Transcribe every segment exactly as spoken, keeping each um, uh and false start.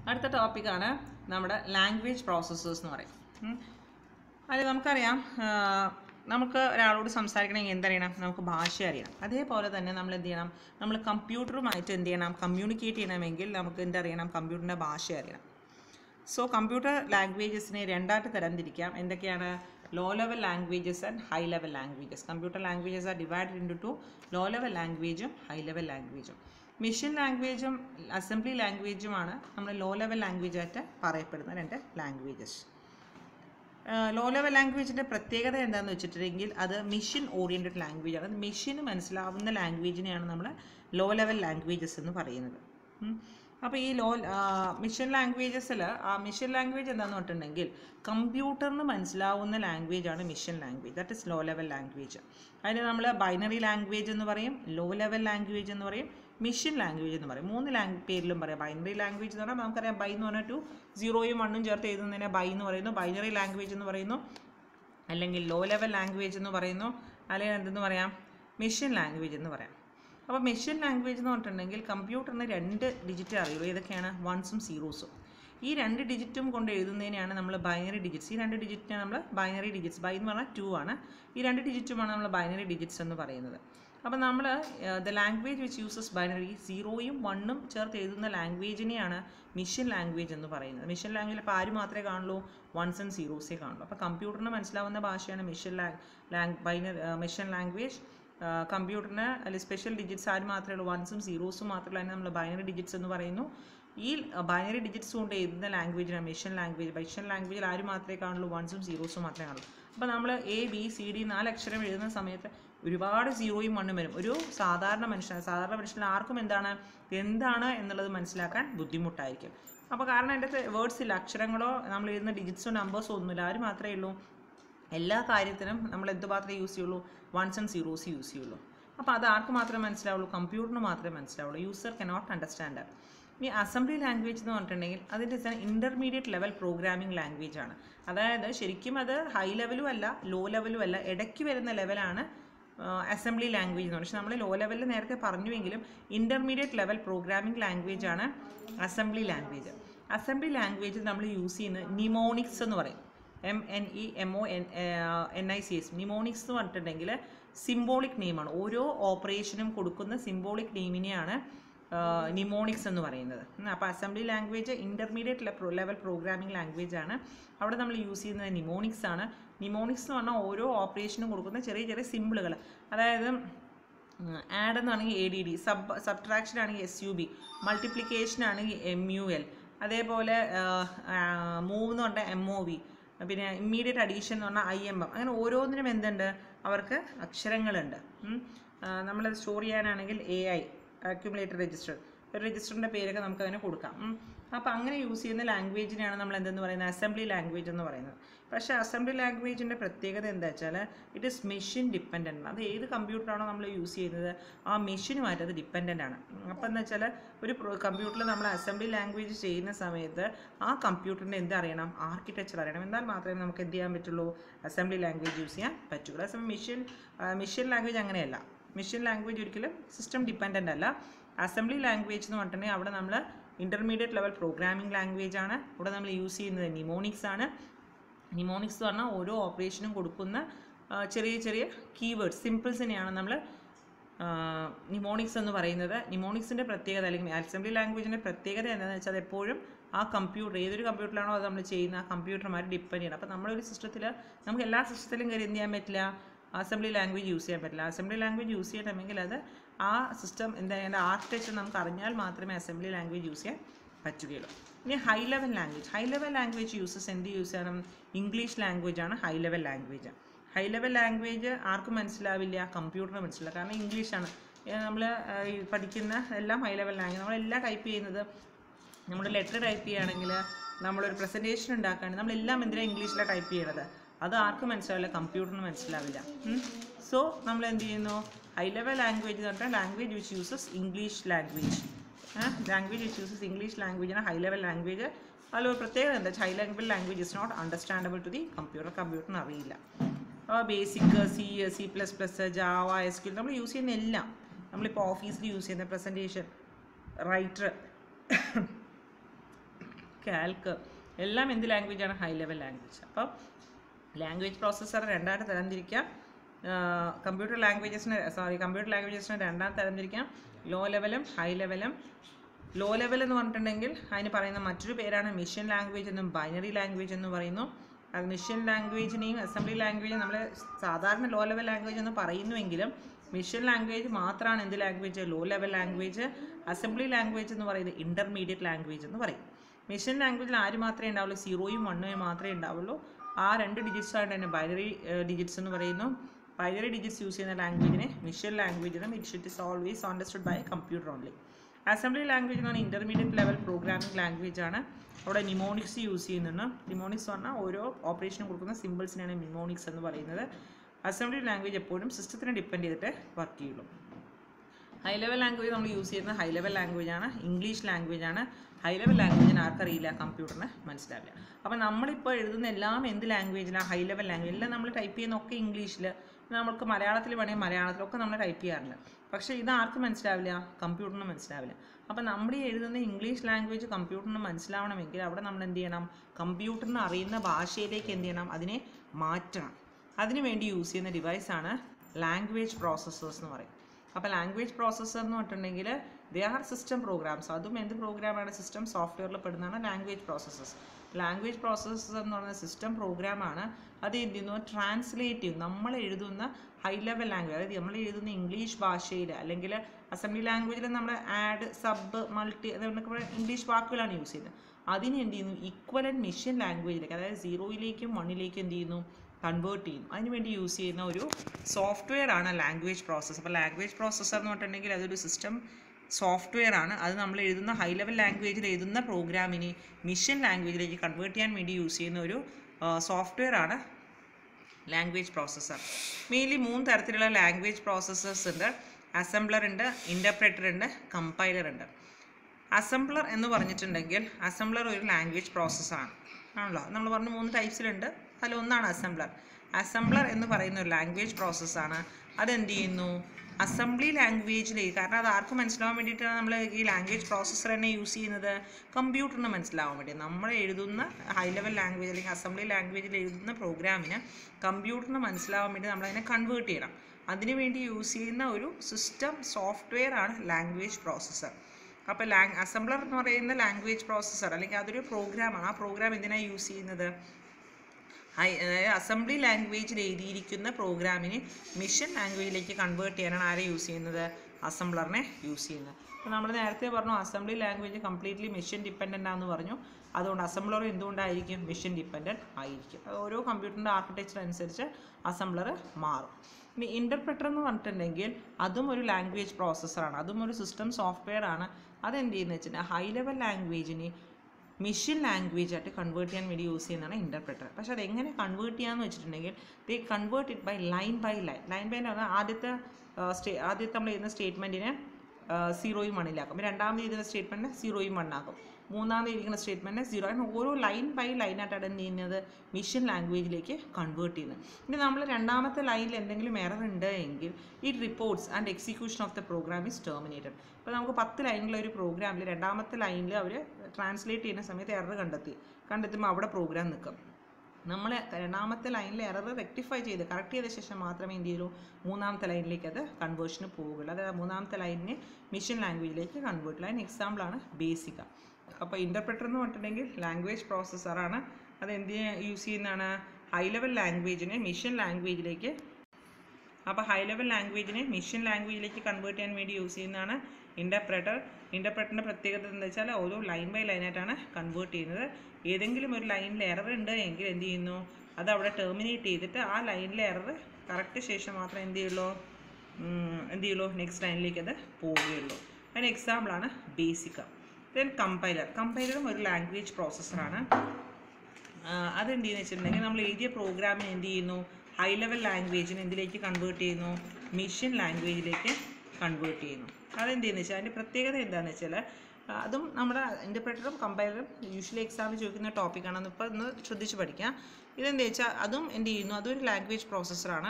അടുത്ത ടോപ്പിക്കാണ് നമ്മുടെ ലാംഗ്വേജ് പ്രോസസ്സേഴ്സ് എന്ന് പറയും. അത് നമുക്കറിയാം, നമുക്ക് ഒരാളോട് സംസാരിക്കണമെങ്കിൽ എന്തറിയണം? നമുക്ക് ഭാഷ അറിയണം. അതേപോലെ തന്നെ നമ്മൾ എന്ത് ചെയ്യണം? നമ്മൾ കമ്പ്യൂട്ടറുമായിട്ട് എന്ത് ചെയ്യണം? കമ്മ്യൂണിക്കേറ്റ് ചെയ്യണമെങ്കിൽ നമുക്ക് എന്തറിയണം? കമ്പ്യൂട്ടറിൻ്റെ ഭാഷ അറിയണം. സോ കമ്പ്യൂട്ടർ ലാംഗ്വേജസിനെ രണ്ടായിട്ട് തരംതിരിക്കാം. എന്തൊക്കെയാണ്? Low level languages and high level languages. Computer languages are divided into two low level ലാംഗ്വേജും ഹൈ ലെവൽ ലാംഗ്വേജും. മെഷീൻ ലാംഗ്വേജും അസംബ്ലി ലാംഗ്വേജുമാണ് നമ്മൾ ലോ ലെവൽ ലാംഗ്വേജായിട്ട് പറയപ്പെടുന്ന രണ്ട് ലാംഗ്വേജസ്. ലോ ലെവൽ ലാംഗ്വേജിൻ്റെ പ്രത്യേകത എന്താണെന്ന് വെച്ചിട്ടുണ്ടെങ്കിൽ അത് മെഷീൻ ഓറിയൻറ്റഡ് ലാംഗ്വേജാണ്. അത് മെഷീന് മനസ്സിലാവുന്ന ലാംഗ്വേജിനെയാണ് നമ്മൾ ലോ ലെവൽ ലാംഗ്വേജസ് എന്ന് പറയുന്നത്. അപ്പോൾ ഈ ലോ മെഷീൻ ലാംഗ്വേജസിൽ ആ മെഷീൻ ലാംഗ്വേജ് എന്താണെന്ന് പറഞ്ഞിട്ടുണ്ടെങ്കിൽ കമ്പ്യൂട്ടറിന് മനസ്സിലാവുന്ന ലാംഗ്വേജാണ് machine language. That is low level language. അതിന് നമ്മൾ ബൈനറി ലാംഗ്വേജ് എന്ന് പറയും, ലോ ലെവൽ ലാംഗ്വേജ് എന്ന് പറയും, മെഷീൻ ലാംഗ്വേജ് എന്ന് പറയും. മൂന്ന് ലാംഗ് പേരിലും പറയാം. ബൈനറി ലാംഗ്വേജ് എന്ന് പറഞ്ഞാൽ നമുക്കറിയാം, ബൈ എന്ന് പറഞ്ഞാൽ ടു സീറോയും വണ്ണും ചേർത്ത് എഴുതുന്നതിനെ ബൈ എന്ന് പറയുന്നു, ബൈനറി ലാംഗ്വേജ് എന്ന് പറയുന്നു, അല്ലെങ്കിൽ ലോ ലെവൽ ലാംഗ്വേജ് എന്ന് പറയുന്നു, അല്ലെങ്കിൽ എന്തെന്ന് പറയാം? മെഷീൻ ലാംഗ്വേജ് എന്ന് പറയാം. അപ്പോൾ മെഷീൻ ലാംഗ്വേജ് എന്ന് പറഞ്ഞിട്ടുണ്ടെങ്കിൽ കമ്പ്യൂട്ടറിന് രണ്ട് ഡിജിറ്റ് അറിയുള്ളൂ. ഏതൊക്കെയാണ്? വൺസും സീറോസും. ഈ രണ്ട് ഡിജിറ്റും കൊണ്ട് എഴുതുന്നതിനെയാണ് നമ്മൾ ബൈനറി ഡിജിറ്റ്സ്. ഈ രണ്ട് ഡിജിറ്റിനെ നമ്മൾ ബൈനറി ഡിജിറ്റ്സ്, ബൈ എന്ന് പറഞ്ഞാൽ ടു ആണ്. ഈ രണ്ട് ഡിജിറ്റുമാണ് നമ്മൾ ബൈനറി ഡിജിറ്റ്സ് എന്ന് പറയുന്നത്. അപ്പോൾ നമ്മൾ the language which uses binary, സീറോയും വണ്ണും ചേർത്ത് എഴുതുന്ന ലാംഗ്വേജിനെയാണ് മെഷീൻ ലാംഗ്വേജ് എന്ന് പറയുന്നത്. മെഷീൻ ലാംഗ്വേജിൽ അപ്പോൾ ആര് മാത്രമേ കാണുള്ളൂ? വൺസ് ആൻഡ് സീറോസേ കാണുള്ളൂ. അപ്പോൾ കമ്പ്യൂട്ടറിന് മനസ്സിലാവുന്ന ഭാഷയാണ് machine lang binary machine language. കമ്പ്യൂട്ടറിന് അല്ലെങ്കിൽ സ്പെഷ്യൽ ഡിജിറ്റ്സ് ആര് മാത്രമേ ഉള്ളൂ? വൺസും സീറോസും മാത്രമല്ല, അതിന് നമ്മൾ ബൈനറി ഡിജിറ്റ്സ് എന്ന് പറയുന്നു. ഈ ബൈനറി ഡിജിറ്റ്സ് കൊണ്ട് എഴുതുന്ന ലാംഗ്വേജിനാണ് മെഷീൻ ലാംഗ്വേജ്. മെഷീൻ ലാംഗ്വേജിൽ ആര് മാത്രമേ കാണുള്ളൂ? വൺസും സീറോസും മാത്രമേ കാണുള്ളൂ. അപ്പോൾ നമ്മൾ എ ബി സി ഡി നാല് അക്ഷരം എഴുതുന്ന സമയത്ത് ഒരുപാട് സീറോയും വണ്ണും വരും. ഒരു സാധാരണ മനുഷ്യൻ സാധാരണ മനുഷ്യന് ആർക്കും എന്താണ് എന്താണ് എന്നുള്ളത് മനസ്സിലാക്കാൻ ബുദ്ധിമുട്ടായിരിക്കും. അപ്പോൾ കാരണം എൻ്റെ വേർഡ്സ് ഇല്ല, അക്ഷരങ്ങളോ നമ്മൾ എഴുതുന്ന ഡിജിറ്റ്സോ നമ്പേഴ്സോ ഒന്നുമില്ല. ആര് മാത്രമേ ഉള്ളൂ? എല്ലാ കാര്യത്തിനും നമ്മൾ എന്ത് മാത്രമേ യൂസ് ചെയ്യുള്ളൂ? വൺസ് ആൻഡ് സീറോസ് യൂസ് ചെയ്യുള്ളൂ. അപ്പോൾ അത് ആർക്ക് മാത്രമേ മനസ്സിലാവുള്ളൂ? കമ്പ്യൂട്ടറിന് മാത്രമേ മനസ്സിലാവുള്ളൂ. User cannot understand. ഈ അസംബ്ലി ലാംഗ്വേജ് എന്ന് പറഞ്ഞിട്ടുണ്ടെങ്കിൽ അതിൻ്റെ ഇൻ്റർമീഡിയറ്റ് ലെവൽ പ്രോഗ്രാമിംഗ് ലാംഗ്വേജ് ആണ്. അതായത് ശരിക്കും അത് ഹൈ ലെവലും അല്ല ലോ ലെവലും അല്ല, ഇടയ്ക്ക് വരുന്ന ലെവലാണ് അസംബ്ലി ലാംഗ്വേജ് എന്ന് പറഞ്ഞാൽ. പക്ഷേ നമ്മൾ ലോ ലെവലിൽ നേരത്തെ പറഞ്ഞുവെങ്കിലും ഇൻ്റർമീഡിയറ്റ് ലെവൽ പ്രോഗ്രാമിംഗ് ലാംഗ്വേജ് ആണ് അസംബ്ലി ലാംഗ്വേജ്. അസംബ്ലി ലാംഗ്വേജിൽ നമ്മൾ യൂസ് ചെയ്യുന്നത് നിമോണിക്സ് എന്ന് പറയും. M N E M O N N I C S. Mnemonics എന്ന് പറഞ്ഞിട്ടുണ്ടെങ്കിൽ സിംബോളിക് നെയിമാണ്. ഓരോ ഓപ്പറേഷനും കൊടുക്കുന്ന സിംബോളിക് നെയിമിനെയാണ് നിമോണിക്സ് എന്ന് പറയുന്നത്. അപ്പോൾ assembly language intermediate level programming language ആണ്. അവിടെ നമ്മൾ യൂസ് ചെയ്യുന്നത് നിമോണിക്സ് ആണ്. നിമോണിക്സ് എന്ന് പറഞ്ഞാൽ ഓരോ ഓപ്പറേഷനും കൊടുക്കുന്ന ചെറിയ ചെറിയ സിമ്പിളുകൾ. അതായത് ആഡ് എന്നാണെങ്കിൽ A D D, sub subtraction ആണെങ്കിൽ എസ് യു ബി, മൾട്ടിപ്ലിക്കേഷൻ ആണെങ്കിൽ എം യു എൽ, അതേപോലെ മൂവ് എന്ന് പറഞ്ഞാൽ എം ഒ വി, പിന്നെ ഇമ്മീഡിയറ്റ് അഡീഷൻ എന്ന് പറഞ്ഞാൽ ഐ എം എം. അങ്ങനെ ഓരോന്നിനും എന്തുണ്ട്? അവർക്ക് അക്ഷരങ്ങളുണ്ട്. നമ്മളത് സ്റ്റോർ ചെയ്യാനാണെങ്കിൽ എ ഐ അക്യുമുലേറ്റഡ് രജിസ്റ്റർ, ഒരു രജിസ്റ്ററിൻ്റെ പേരൊക്കെ നമുക്ക് അതിനെ കൊടുക്കാം. അപ്പോൾ അങ്ങനെ യൂസ് ചെയ്യുന്ന ലാംഗ്വേജിനെയാണ് നമ്മൾ എന്തെന്ന് പറയുന്നത്? അസംബ്ലി ലാംഗ്വേജ് എന്ന് പറയുന്നത്. പക്ഷേ അസംബ്ലി ലാംഗ്വേജിൻ്റെ പ്രത്യേകത എന്താ വെച്ചാൽ ഇറ്റ് ഈസ് മെഷീൻ ഡിപ്പെൻഡൻ്റ്. അത് ഏത് കമ്പ്യൂട്ടറാണോ നമ്മൾ യൂസ് ചെയ്യുന്നത് ആ മെഷീനുമായിട്ട് അത് ഡിപ്പെൻഡൻ്റ് ആണ്. അപ്പോൾ എന്താ വെച്ചാൽ ഒരു കമ്പ്യൂട്ടറിൽ നമ്മൾ അസംബ്ലി ലാംഗ്വേജ് ചെയ്യുന്ന സമയത്ത് ആ കമ്പ്യൂട്ടറിൻ്റെ എന്ത് അറിയണം? ആർക്കിടെക്ചർ അറിയണം. എന്നാൽ മാത്രമേ നമുക്ക് എന്ത് ചെയ്യാൻ പറ്റുള്ളൂ? അസംബ്ലി ലാംഗ്വേജ് യൂസ് ചെയ്യാൻ പറ്റുള്ളൂ. അതേസമയം മെഷീൻ മെഷീൻ ലാംഗ്വേജ് അങ്ങനെയല്ല. മെഷീൻ ലാംഗ്വേജ് ഒരിക്കലും സിസ്റ്റം ഡിപ്പെൻഡൻ്റ് അല്ല. അസംബ്ലി ലാംഗ്വേജ് എന്ന് പറഞ്ഞിട്ടുണ്ടെങ്കിൽ അവിടെ നമ്മൾ ഇൻ്റർമീഡിയറ്റ് ലെവൽ പ്രോഗ്രാമിംഗ് ലാംഗ്വേജ് ആണ്. ഇവിടെ നമ്മൾ യൂസ് ചെയ്യുന്നത് നിമോണിക്സ് ആണ്. നിമോണിക്സ് എന്ന് പറഞ്ഞാൽ ഓരോ ഓപ്പറേഷനും കൊടുക്കുന്ന ചെറിയ ചെറിയ കീവേഡ്സ്, സിമ്പിൾസിനെയാണ് നമ്മൾ നിമോണിക്സ് എന്ന് പറയുന്നത്. നിമോണിക്സിൻ്റെ പ്രത്യേകത അല്ലെങ്കിൽ അസംബ്ലി ലാംഗ്വേജിൻ്റെ പ്രത്യേകത എന്താണെന്ന് വെച്ചാൽ എപ്പോഴും ആ കമ്പ്യൂട്ടർ ഏതൊരു കമ്പ്യൂട്ടറിലാണോ അത് നമ്മൾ ചെയ്യുന്ന ആ കമ്പ്യൂട്ടർമാർ ഡിപ്പെൻഡ് ചെയ്യണം. അപ്പോൾ നമ്മളൊരു സിസ്റ്റത്തിൽ നമുക്ക് എല്ലാ സിസ്റ്റത്തിലും കയറി എന്ത് ചെയ്യാൻ പറ്റില്ല? അസംബ്ലി ലാംഗ്വേജ് യൂസ് ചെയ്യാൻ പറ്റില്ല. അസംബ്ലി ലാംഗ്വേജ് യൂസ് ചെയ്യണമെങ്കിൽ അത് ആ സിസ്റ്റം എന്താ അതിൻ്റെ ആർക്കിടെക്ചർ നമുക്ക് അറിഞ്ഞാൽ മാത്രമേ അസംബ്ലി ലാംഗ്വേജ് യൂസ് ചെയ്യാൻ പറ്റുകയുള്ളൂ. ഇനി high level language. High level language uses എന്ത് യൂസ് ചെയ്യണം? ഇംഗ്ലീഷ് ലാംഗ്വേജ് ആണ് high level language. High level language ആർക്കും മനസ്സിലാവില്ല? കമ്പ്യൂട്ടറിന് മനസ്സിലാവില്ല. കാരണം ഇംഗ്ലീഷാണ്. നമ്മൾ പഠിക്കുന്ന എല്ലാം ഹൈ ലെവൽ ലാംഗ്വേജ്. നമ്മളെല്ലാം ടൈപ്പ് ചെയ്യുന്നത്, നമ്മൾ ലെറ്റർ ടൈപ്പ് ചെയ്യുകയാണെങ്കിൽ നമ്മളൊരു പ്രസൻറ്റേഷൻ ഉണ്ടാക്കുകയാണെങ്കിൽ നമ്മളെല്ലാം എന്തിനാണ് ഇംഗ്ലീഷിലാണ് ടൈപ്പ് ചെയ്യണത്? അത് ആർക്കും മനസ്സിലാവില്ല, കമ്പ്യൂട്ടറിന് മനസ്സിലാവില്ല. സോ നമ്മൾ എന്ത് ചെയ്യുന്നു? ഹൈ ലെവൽ ലാംഗ്വേജ് എന്ന് പറഞ്ഞാൽ language which uses English language. Language which uses English ലാംഗ്വേജാണ് ഹൈ ലെവൽ ലാംഗ്വേജ്. അതിൽ പ്രത്യേകത എന്താ? High level language is not understandable to the computer. കമ്പ്യൂട്ടറിന് അറിയില്ല. Basic C C plus plus Java S Q നമ്മൾ use ചെയ്യുന്ന എല്ലാം നമ്മളിപ്പോൾ ഓഫീസിൽ യൂസ് ചെയ്യുന്ന പ്രസൻറ്റേഷൻ, റൈറ്റർ, കാൽക്ക് എല്ലാം എന്ത് ലാംഗ്വേജാണ്? High level language. അപ്പം ലാംഗ്വേജ് പ്രോസസ്സർ രണ്ടായിട്ട് തരംതിരിക്കാം. കമ്പ്യൂട്ടർ ലാംഗ്വേജസിന് സോറി കമ്പ്യൂട്ടർ ലാംഗ്വേജസിന് രണ്ടാം തരംതിരിക്കാം, ലോ ലെവലും ഹൈ ലെവലും. ലോ ലെവൽ എന്ന് പറഞ്ഞിട്ടുണ്ടെങ്കിൽ അതിന് പറയുന്ന മറ്റൊരു പേരാണ് മിഷൻ ലാംഗ്വേജ് എന്നും ബൈനറി ലാംഗ്വേജ് എന്ന് പറയുന്നു. അത് മിഷൻ ലാംഗ്വേജിനെയും അസംബ്ലി ലാംഗ്വേജും നമ്മൾ സാധാരണ ലോ ലെവൽ ലാംഗ്വേജ് എന്ന് പറയുന്നുവെങ്കിലും മിഷൻ ലാംഗ്വേജ് മാത്രമാണ് എന്ത് language? Low level language. Assembly language എന്ന് പറയുന്നത് ഇൻ്റർമീഡിയറ്റ് ലാംഗ്വേജ് എന്ന് പറയും. മിഷൻ ലാംഗ്വേജിൽ ആര് മാത്രമേ ഉണ്ടാവുള്ളൂ? സീറോയും വണ്ണും മാത്രമേ ഉണ്ടാവുള്ളൂ. ആ രണ്ട് ഡിജിറ്റ്സ് ആയിട്ട് തന്നെ ബൈനറി ഡിജിറ്റ്സ് എന്ന് പറയുന്നു. ബൈനറി ഡിജിറ്റ്സ് യൂസ് ചെയ്യുന്ന ലാംഗ്വേജിനെ മിഷൻ ലാംഗ്വേജ് എന്നും it it is always understood by computer only. Assembly language എന്ന് പറഞ്ഞാൽ ഇൻ്റർമീഡിയറ്റ് ലെവൽ പ്രോഗ്രാമിംഗ് ലാംഗ്വേജ് ആണ്. അവിടെ നിമോണിക്സ് യൂസ് ചെയ്യുന്നുണ്ട്. നിമോണിക്സ് പറഞ്ഞാൽ ഓരോ ഓപ്പറേഷനും കൊടുക്കുന്ന സിമ്പിൾസിനാണ് നിമോണിക്സ് എന്ന് പറയുന്നത്. അസംബ്ലി ലാംഗ്വേജ് എപ്പോഴും സിസ്റ്റത്തിനെ ഡിപ്പെൻഡ് ചെയ്തിട്ട് വർക്ക് ചെയ്യുള്ളൂ. ഹൈ ലെവൽ ലാംഗ്വേജ് നമ്മൾ യൂസ് ചെയ്യുന്നത് ഹൈ ലെവൽ ലാംഗ്വേജ് ആണ്, ഇംഗ്ലീഷ് ലാംഗ്വേജ് ആണ്. ഹൈ ലെവൽ ലാംഗ്വേജിന് ആർക്കറിയില്ല? കമ്പ്യൂട്ടറിന് മനസ്സിലാവില്ല. അപ്പോൾ നമ്മളിപ്പോൾ എഴുതുന്ന എല്ലാം എന്ത് ലാംഗ്വേജിലാണ്? High level language. എല്ലാം നമ്മൾ ടൈപ്പ് ചെയ്യുന്നതൊക്കെ ഇംഗ്ലീഷിൽ, നമുക്ക് മലയാളത്തിൽ വേണമെങ്കിൽ മലയാളത്തിലൊക്കെ നമ്മൾ ടൈപ്പ് ചെയ്യാറുണ്ട്. പക്ഷേ ഇത് ആർക്കും മനസ്സിലാവില്ല? കമ്പ്യൂട്ടറിന് മനസ്സിലാവില്ല. അപ്പോൾ നമ്മൾ ഈ എഴുതുന്ന ഇംഗ്ലീഷ് ലാംഗ്വേജ് കമ്പ്യൂട്ടറിന് മനസ്സിലാവണമെങ്കിൽ അവിടെ നമ്മൾ എന്ത് ചെയ്യണം? കമ്പ്യൂട്ടറിന് അറിയുന്ന ഭാഷയിലേക്ക് എന്ത് ചെയ്യണം? അതിനെ മാറ്റണം. അതിനു വേണ്ടി യൂസ് ചെയ്യുന്ന ഡിവൈസാണ് ലാംഗ്വേജ് പ്രോസസ്സേഴ്സ് എന്ന് പറയും. അപ്പോൾ ലാംഗ്വേജ് പ്രോസസ്സർ എന്ന് പറഞ്ഞിട്ടുണ്ടെങ്കിൽ ദേ ആർ സിസ്റ്റം പ്രോഗ്രാംസ്. അതും എന്ത് പ്രോഗ്രാമാണ്? സിസ്റ്റം സോഫ്റ്റ്വെയറിൽ പെടുന്നതാണ് ലാംഗ്വേജ് പ്രോസസ്സേഴ്സ്. ലാംഗ്വേജ് പ്രോസസ്സർ എന്ന് പറയുന്ന സിസ്റ്റം പ്രോഗ്രാമാണ്. അത് എന്ത് ചെയ്യുന്നു? ട്രാൻസ്ലേറ്റ് ചെയ്യും. നമ്മൾ എഴുതുന്ന ഹൈ ലെവൽ ലാംഗ്വേജ്, അതായത് നമ്മൾ എഴുതുന്ന ഇംഗ്ലീഷ് ഭാഷയിൽ അല്ലെങ്കിൽ അസംബ്ലി ലാംഗ്വേജിൽ നമ്മൾ ആഡ്, സബ്, മൾട്ടി എന്നൊക്കെ ഇംഗ്ലീഷ് വാക്കുകളാണ് യൂസ് ചെയ്യുന്നത്. അതിന് എന്ത് ചെയ്യുന്നു? ഈക്വലൻ്റ് മിഷൻ ലാംഗ്വേജിലേക്ക്, അതായത് സീറോയിലേക്കും വണ്ണിലേക്കും എന്ത് ചെയ്യുന്നു? കൺവേർട്ട് ചെയ്യും. അതിനുവേണ്ടി യൂസ് ചെയ്യുന്ന ഒരു സോഫ്റ്റ്വെയർ ആണ് ലാംഗ്വേജ് പ്രോസസ്സർ. അപ്പോൾ ലാംഗ്വേജ് പ്രോസസ്സർ എന്ന് പറഞ്ഞിട്ടുണ്ടെങ്കിൽ അതൊരു സിസ്റ്റം സോഫ്റ്റ്വെയർ ആണ്. അത് നമ്മൾ എഴുതുന്ന ഹൈ ലെവൽ ലാംഗ്വേജിൽ എഴുതുന്ന പ്രോഗ്രാമിനെ മിഷൻ ലാംഗ്വേജിലേക്ക് കൺവേർട്ട് ചെയ്യാൻ വേണ്ടി യൂസ് ചെയ്യുന്ന ഒരു സോഫ്റ്റ്വെയർ ആണ് ലാംഗ്വേജ് പ്രോസസ്സർ. മെയിൻലി മൂന്ന് തരത്തിലുള്ള ലാംഗ്വേജ് പ്രോസസ്സേഴ്സ് ഉണ്ട്. അസംബ്ലർ ഉണ്ട്, ഇൻ്റർപ്രറ്റർ ഉണ്ട്, കമ്പൈലർ ഉണ്ട്. അസംബ്ലർ എന്ന് പറഞ്ഞിട്ടുണ്ടെങ്കിൽ അസംബ്ലർ ഒരു ലാംഗ്വേജ് പ്രോസസ്സറാണ് ആണല്ലോ. നമ്മൾ പറഞ്ഞ മൂന്ന് ടൈപ്സിലുണ്ട്, അതിലൊന്നാണ് അസംബ്ലർ. അസംബ്ലർ എന്ന് പറയുന്ന ഒരു ലാംഗ്വേജ് പ്രോസസ്സാണ്. അതെന്ത് ചെയ്യുന്നു? അസംബ്ലി ലാംഗ്വേജിലേക്ക്, കാരണം അത് ആർക്കും മനസ്സിലാവാൻ വേണ്ടിയിട്ടാണ് നമ്മൾ ഈ ലാംഗ്വേജ് പ്രോസസ്സർ തന്നെ യൂസ് ചെയ്യുന്നത്? കമ്പ്യൂട്ടറിന് മനസ്സിലാവാൻ വേണ്ടി. നമ്മൾ എഴുതുന്ന ഹൈ ലെവൽ ലാംഗ്വേജ് അല്ലെങ്കിൽ അസംബ്ലി ലാംഗ്വേജിൽ എഴുതുന്ന പ്രോഗ്രാമിന് കമ്പ്യൂട്ടറിന് മനസ്സിലാവാൻ വേണ്ടി നമ്മളതിനെ കൺവേർട്ട് ചെയ്യണം. അതിനുവേണ്ടി യൂസ് ചെയ്യുന്ന ഒരു സിസ്റ്റം സോഫ്റ്റ്വെയർ ആണ് ലാംഗ്വേജ് പ്രോസസ്സർ. അപ്പോൾ ലാങ് അസംബ്ലർ എന്ന് പറയുന്ന ലാംഗ്വേജ് പ്രോസസ്സർ അല്ലെങ്കിൽ അതൊരു പ്രോഗ്രാമാണ്. ആ പ്രോഗ്രാം എന്തിനാണ് യൂസ് ചെയ്യുന്നത്? ഹൈ അതായത് അസംബ്ലി ലാംഗ്വേജിൽ എഴുതിയിരിക്കുന്ന പ്രോഗ്രാമിനെ മിഷൻ ലാംഗ്വേജിലേക്ക് കൺവേർട്ട് ചെയ്യാനാണ് ആരെ യൂസ് ചെയ്യുന്നത്? അസംബ്ലറിനെ യൂസ് ചെയ്യുന്നത്. അപ്പോൾ നമ്മൾ നേരത്തെ പറഞ്ഞു assembly language completely machine dependent ആണെന്ന് പറഞ്ഞു. അതുകൊണ്ട് അസംബ്ലർ എന്തുകൊണ്ടായിരിക്കും? മെഷീൻ ഡിപ്പെൻഡൻറ്റ് ആയിരിക്കും. ഓരോ കമ്പ്യൂട്ടറിൻ്റെ ആർക്കിടെക്ചർ അനുസരിച്ച് അസംബ്ലർ മാറും. ഇനി ഇൻ്റർപ്രറ്റർ എന്ന് പറഞ്ഞിട്ടുണ്ടെങ്കിൽ അതും ഒരു ലാംഗ്വേജ് പ്രോസസ്സറാണ്. അതും ഒരു സിസ്റ്റം സോഫ്റ്റ്വെയർ ആണ്. അതെന്ത് ചെയ്യുന്നത് വെച്ചിട്ടുണ്ടെങ്കിൽ ഹൈ ലെവൽ ലാംഗ്വേജിനെ മിഷൻ ലാംഗ്വേജ് ആയിട്ട് കൺവേർട്ട് ചെയ്യാൻ വേണ്ടി യൂസ് ചെയ്യുന്നതാണ് ഇൻ്റർപ്രറ്റർ. പക്ഷേ അതെങ്ങനെ കൺവേർട്ട് ചെയ്യാമെന്ന് വെച്ചിട്ടുണ്ടെങ്കിൽ they convert it by line by line. Line by line പറഞ്ഞാൽ ആദ്യത്തെ സ്റ്റേ ആദ്യത്തെ നമ്മൾ ചെയ്യുന്ന സ്റ്റേറ്റ്മെൻറ്റിനെ സീറോയും വണ്ണിലാക്കും. രണ്ടാമത് ചെയ്യുന്ന സ്റ്റേറ്റ്മെൻറ്റിനെ സീറോയും വണ്ണാക്കും. മൂന്നാമത് ഇരിക്കുന്ന സ്റ്റേറ്റ്മെൻറ്റിനെ സീറോ. അങ്ങനെ ഓരോ ലൈൻ ബൈ ലൈനായിട്ടാണ് എന്ത് ചെയ്യുന്നത്? മിഷൻ ലാംഗ്വേജിലേക്ക് കൺവേർട്ട് ചെയ്യുന്നത്. ഇനി നമ്മൾ രണ്ടാമത്തെ ലൈനിൽ എന്തെങ്കിലും എറർ ഉണ്ട് എങ്കിൽ ഈ reports and execution of the program is terminated. ഇപ്പോൾ നമുക്ക് പത്ത് ലൈനിലുള്ള ഒരു പ്രോഗ്രാമിൽ രണ്ടാമത്തെ ലൈനിൽ അവർ ട്രാൻസ്ലേറ്റ് ചെയ്യുന്ന സമയത്ത് എറർ കണ്ടെത്തി കണ്ടെത്തുമ്പോൾ അവിടെ പ്രോഗ്രാം നിൽക്കും. നമ്മൾ രണ്ടാമത്തെ ലൈനിൽ എറർ റെക്ടിഫൈ ചെയ്ത് കറക്റ്റ് ചെയ്ത ശേഷം മാത്രമേ എന്ത് ചെയ്യുള്ളൂ? മൂന്നാമത്തെ ലൈനിലേക്ക് അത് കൺവേർഷന് പോവുകയുള്ളൂ. അതായത് മൂന്നാമത്തെ ലൈനിനെ മിഷൻ ലാംഗ്വേജിലേക്ക് കൺവേർട്ട് ചെയ്യാൻ എക്സാമ്പിളാണ് ബേസിക്ക. അപ്പോൾ ഇൻ്റർപ്രറ്റർ എന്ന് പറഞ്ഞിട്ടുണ്ടെങ്കിൽ ലാംഗ്വേജ് പ്രോസസ്സറാണ്. അത് എന്ത് യൂസ് ചെയ്യുന്നതാണ്? ഹൈ ലെവൽ ലാംഗ്വേജിനെ മിഷൻ ലാംഗ്വേജിലേക്ക് അപ്പോൾ ഹൈ ലെവൽ ലാംഗ്വേജിനെ മിഷൻ ലാംഗ്വേജിലേക്ക് കൺവേർട്ട് ചെയ്യാൻ വേണ്ടി യൂസ് ചെയ്യുന്നതാണ് ഇൻ്റർപ്രറ്റർ. ഇൻ്റർപ്രറ്ററിൻ്റെ പ്രത്യേകത എന്താ വെച്ചാൽ ഓരോ ലൈൻ ബൈ ലൈനായിട്ടാണ് കൺവേർട്ട് ചെയ്യുന്നത്. ഏതെങ്കിലും ഒരു ലൈനിൽ എറർ ഉണ്ട് എങ്കിൽ എന്ത് ചെയ്യുന്നു? അത് അവിടെ ടെർമിനേറ്റ് ചെയ്തിട്ട് ആ ലൈനിലെ എറർ കറക്റ്റ് ശേഷം മാത്രമേ എന്ത് ചെയ്യുള്ളൂ എന്ത് ചെയ്യുള്ളൂ നെക്സ്റ്റ് ലൈനിലേക്ക് അത് പോവുകയുള്ളൂ. അതിന് എക്സാമ്പിളാണ് ബേസിക്ക. Then compiler. കമ്പൈലറും ഒരു ലാംഗ്വേജ് പ്രോസസ്സറാണ്. അതെന്ത് ചെയ്യുന്നത് വെച്ചിട്ടുണ്ടെങ്കിൽ നമ്മൾ എഴുതിയ പ്രോഗ്രാമിന് എന്ത് ചെയ്യുന്നു? ഹൈ ലെവൽ ലാംഗ്വേജിന് എന്തിലേക്ക് കൺവേർട്ട് ചെയ്യുന്നു? മിഷൻ ലാംഗ്വേജിലേക്ക് കൺവേർട്ട് ചെയ്യുന്നു. അതെന്ത് ചെയ്യുന്നത് വെച്ചാൽ അതിൻ്റെ പ്രത്യേകത എന്താണെന്ന് വെച്ചാൽ അതും നമ്മുടെ ഇൻ്റർപ്രറ്ററും കമ്പൈലറും യൂഷ്വലി എക്സാമിൽ ചോദിക്കുന്ന ടോപ്പിക്കാണ്. ഇപ്പോൾ ഒന്ന് ശ്രദ്ധിച്ച് പഠിക്കാം. ഇതെന്താ വെച്ചാൽ അതും എന്ത് ചെയ്യുന്നു? അതൊരു ലാംഗ്വേജ് പ്രോസസ്സറാണ്.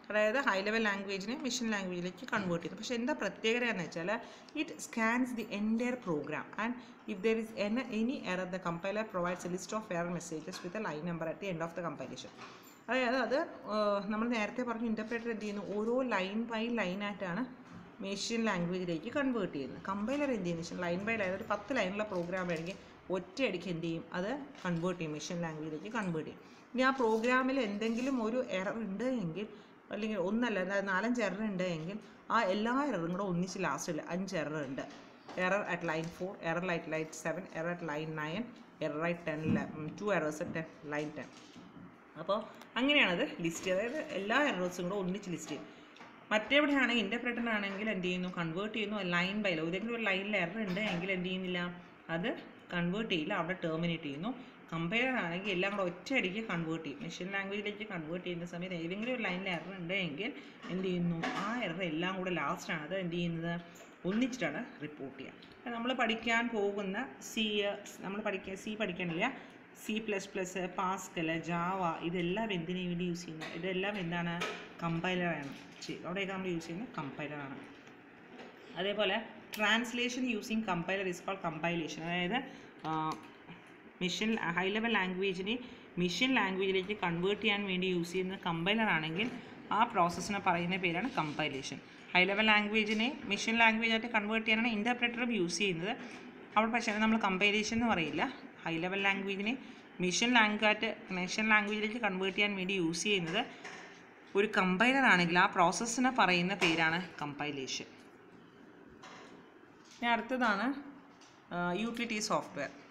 അതായത് ഹൈ ലെവൽ ലാംഗ്വേജിനെ മെഷീൻ ലാംഗ്വേജിലേക്ക് കൺവേർട്ട് ചെയ്യുന്നു. പക്ഷേ എന്താ പ്രത്യേകത എന്ന് വെച്ചാൽ it scans the entire program and if there is an any error the compiler provides a list of error messages with a line number at the end of the compilation. അതായത് അത് നമ്മൾ നേരത്തെ പറഞ്ഞു ഇൻ്റർപ്രറ്റർ എന്ത് ചെയ്യുന്നു, ഓരോ line by ലൈനായിട്ടാണ് machine ലാംഗ്വേജിലേക്ക് കൺവേർട്ട് ചെയ്യുന്നത്. കമ്പൈലർ എന്ത് ചെയ്യുന്നു വെച്ചാൽ ലൈൻ ബൈ ലൈൻ ഒരു പത്ത് ലൈനുള്ള പ്രോഗ്രാം ആണെങ്കിൽ ഒറ്റയടിക്ക് എന്ത് ചെയ്യും, അത് കൺവേർട്ട് ചെയ്യും, മെഷീൻ ലാംഗ്വേജിലേക്ക് കൺവേർട്ട് ചെയ്യും. ഇനി ആ പ്രോഗ്രാമിൽ എന്തെങ്കിലും ഒരു എറർ ഉണ്ട് എങ്കിൽ, അല്ലെങ്കിൽ ഒന്നല്ല അതായത് നാലഞ്ച് എറർ ഉണ്ട് എങ്കിൽ ആ എല്ലാ എററും കൂടെ ഒന്നിച്ച് ലാസ്റ്റിൽ അഞ്ച് എറർ ഉണ്ട്. Error at line four, error at line seven, error at line nine, error at ten, two errors at line ten. അപ്പോൾ അങ്ങനെയാണത് ലിസ്റ്റ് ചെയ്യുക. അതായത് എല്ലാ എറേഴ്സും കൂടെ ഒന്നിച്ച് ലിസ്റ്റ് ചെയ്യും. മറ്റെവിടെയാണെങ്കിൽ ഇൻ്റർപ്രറ്ററിനാണെങ്കിൽ എന്ത് ചെയ്യുന്നു, കൺവേർട്ട് ചെയ്യുന്നു ലൈൻ ബൈ ലൈൻ. ഏതെങ്കിലും ഒരു ലൈനിൽ എറർ ഉണ്ട് എങ്കിൽ എന്ത് ചെയ്യുന്നില്ല, അത് കൺവേർട്ട് ചെയ്യില്ല, അവിടെ ടെർമിനേറ്റ് ചെയ്യുന്നു. കമ്പൈലർ ആണെങ്കിൽ എല്ലാം കൂടെ ഒറ്റയടിക്ക് കൺവേർട്ട് ചെയ്യും. മെഷീൻ ലാംഗ്വേജിലേക്ക് കൺവേർട്ട് ചെയ്യുന്ന സമയത്ത് ഏതെങ്കിലും ഒരു ലൈനിൽ എറർ ഉണ്ട് എങ്കിൽ എന്ത് ചെയ്യുന്നു, ആ എറർ എല്ലാം കൂടെ ലാസ്റ്റാണ് അത് എന്ത് ചെയ്യുന്നത്, ഒന്നിച്ചിട്ടാണ് റിപ്പോർട്ട് ചെയ്യുക. നമ്മൾ പഠിക്കാൻ പോകുന്ന സി നമ്മൾ പഠിക്കുക സി പഠിക്കണില്ല C plus plus, Pascal, Java ഇതെല്ലാം എന്തിനു വേണ്ടി യൂസ് ചെയ്യുന്നത്, ഇതെല്ലാം എന്താണ്, കമ്പൈലറാണ്. അവിടെയൊക്കെ നമ്മൾ യൂസ് ചെയ്യുന്നത് കമ്പൈലറാണ്. അതേപോലെ translation using compiler is called compilation. അതായത് മെഷീൻ ഹൈ ലെവൽ ലാംഗ്വേജിനെ മെഷീൻ ലാംഗ്വേജിലേക്ക് കൺവേർട്ട് ചെയ്യാൻ വേണ്ടി യൂസ് ചെയ്യുന്ന കമ്പൈലർ ആണെങ്കിൽ ആ പ്രോസസ്സിനെ പറയുന്ന പേരാണ് കമ്പൈലേഷൻ. ഹൈ ലെവൽ ലാംഗ്വേജിനെ മെഷീൻ ലാംഗ്വേജായിട്ട് കൺവേർട്ട് ചെയ്യാനാണ് ഇൻ്റർപ്രറ്ററും യൂസ് ചെയ്യുന്നത്. അവിടെ പക്ഷേ നമ്മൾ കമ്പൈലേഷൻ എന്ന് പറയില്ല. ഹൈ ലെവൽ ലാംഗ്വേജിനെ മെഷീൻ ലാംഗ്വേജ് മെഷീൻ ലാംഗ്വേജിലേക്ക് കൺവേർട്ട് ചെയ്യാൻ വേണ്ടി യൂസ് ചെയ്യുന്നത് ഒരു കമ്പൈലർ ആണെങ്കിൽ ആ പ്രോസസ്സിനെ പറയുന്ന പേരാണ് കമ്പൈലേഷൻ. ഇനി അടുത്തതാണ് യൂട്ടിലിറ്റി സോഫ്റ്റ്വെയർ.